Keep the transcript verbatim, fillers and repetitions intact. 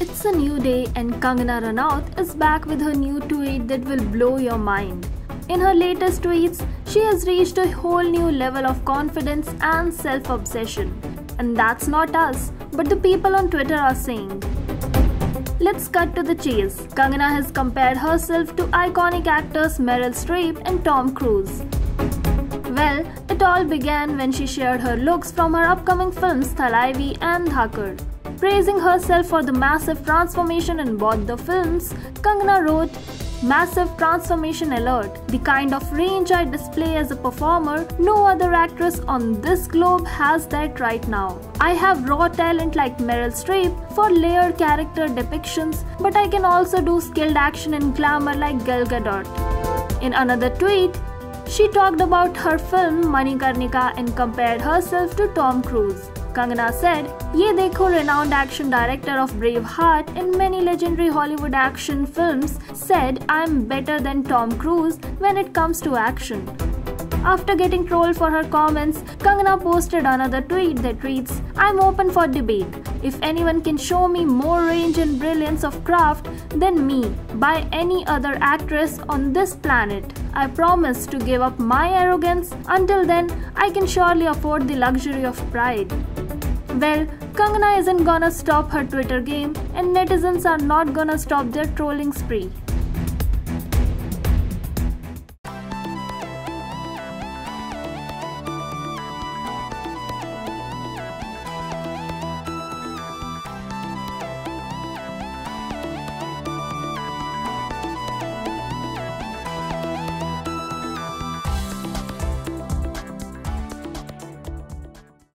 It's a new day and Kangana Ranaut is back with her new tweet that will blow your mind. In her latest tweets, she has reached a whole new level of confidence and self-obsession. And that's not us, but the people on Twitter are saying. Let's cut to the chase. Kangana has compared herself to iconic actors Meryl Streep and Tom Cruise. Well, it all began when she shared her looks from her upcoming films Thalaivi and Dhakar. Praising herself for the massive transformation in both the films, Kangana wrote, "Massive transformation alert. The kind of range I display as a performer, no other actress on this globe has that right now. I have raw talent like Meryl Streep for layered character depictions, but I can also do skilled action and glamour like Gal Gadot." In another tweet, she talked about her film Manikarnika and compared herself to Tom Cruise. Kangana said, "Ye dekho, renowned action director of Braveheart and many legendary Hollywood action films, said I'm better than Tom Cruise when it comes to action." After getting trolled for her comments, Kangana posted another tweet that reads, "I'm open for debate. If anyone can show me more range and brilliance of craft than me by any other actress on this planet, I promise to give up my arrogance. Until then, I can surely afford the luxury of pride." Well, Kangana isn't gonna stop her Twitter game, and netizens are not gonna stop their trolling spree.